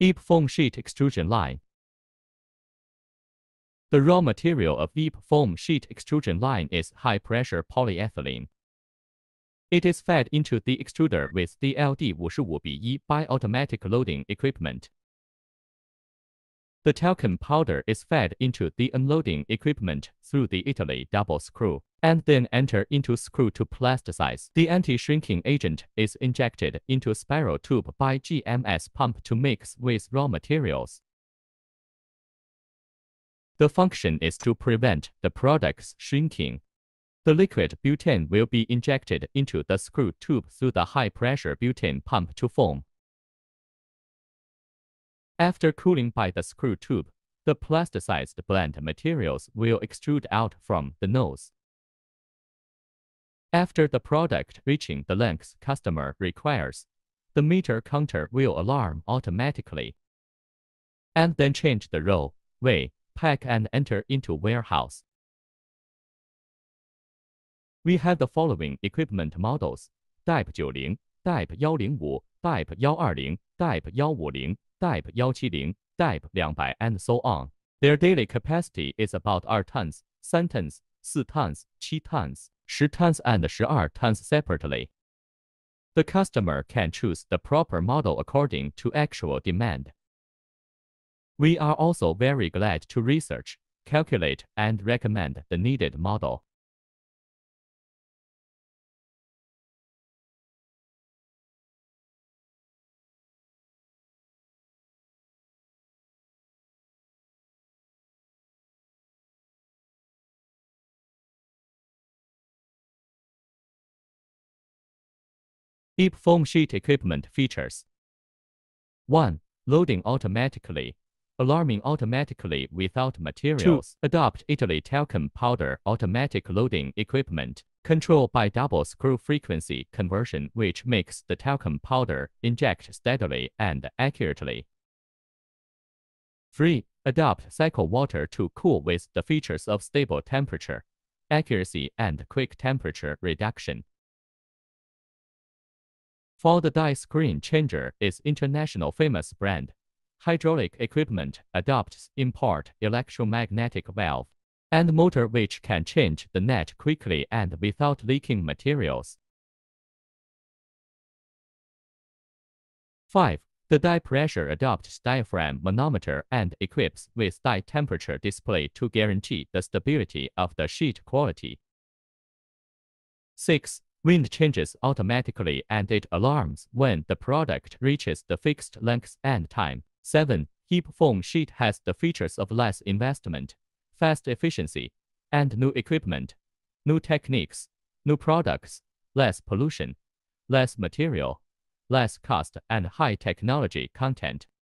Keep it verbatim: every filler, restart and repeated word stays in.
E P foam sheet extrusion line. The raw material of E P foam sheet extrusion line is high-pressure polyethylene. It is fed into the extruder with the L D fifty-five by one by automatic loading equipment. The talcum powder is fed into the unloading equipment through the Italy double screw, and then enter into screw to plasticize. The anti-shrinking agent is injected into spiral tube by G M S pump to mix with raw materials. The function is to prevent the products shrinking. The liquid butane will be injected into the screw tube through the high-pressure butane pump to foam. After cooling by the screw tube, the plasticized blend materials will extrude out from the nose. After the product reaching the length customer requires, the meter counter will alarm automatically, and then change the roll, weigh, pack and enter into warehouse. We have the following equipment models: Type ninety, Type one oh five, Type one twenty, Type one fifty, Type one seventy, Type two hundred, and so on. Their daily capacity is about two tons, three tons, four tons, seven tons, ten tons, and twelve tons separately. The customer can choose the proper model according to actual demand. We are also very glad to research, calculate, and recommend the needed model. E P foam sheet equipment features. one. Loading automatically. Alarming automatically without materials. two. Adopt Italy talcum powder automatic loading equipment. Control by double screw frequency conversion, which makes the talcum powder inject steadily and accurately. three. Adopt cycle water to cool with the features of stable temperature, accuracy, and quick temperature reduction. For the die screen changer is international famous brand. Hydraulic equipment adopts import electromagnetic valve and motor which can change the net quickly and without leaking materials. five. The die pressure adopts diaphragm manometer and equips with die temperature display to guarantee the stability of the sheet quality. six. Wind changes automatically and it alarms when the product reaches the fixed length and time. seven. E P foam sheet has the features of less investment, fast efficiency, and new equipment, new techniques, new products, less pollution, less material, less cost, and high technology content.